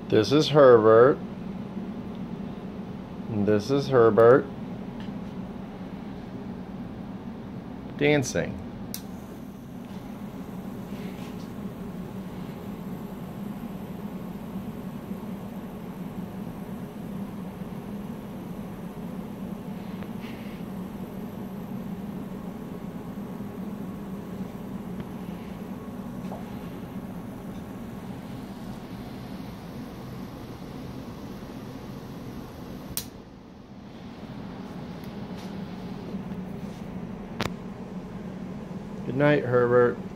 This is Herbert. And this is Herbert dancing. Good night, Herbert.